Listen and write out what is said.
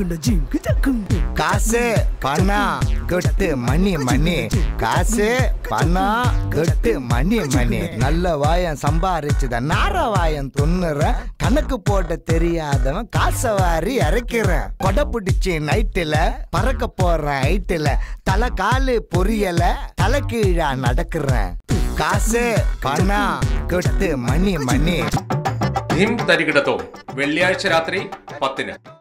காசு பணம் கொட்டு மணி மணி காசு பணம் கொட்டு மணி மணி நல்ல வாயம் சம்பாரிச்சுத நார வாயம் துண்ணுற கணக்கு போட தெரியாதவன் காசை வாரி இறக்கிறேன் கொடை பிடிச்சி நைட்டுல பறக்க போறேன் ஹைட்டுல தலை காலு பொரியல தலை கீழா நடக்கிறேன் காசு பணம் கொட்டு மணி மணி ധിം തരികിടത്തോ വെള്ളിയാഴ്ച രാത്രി 10-ന്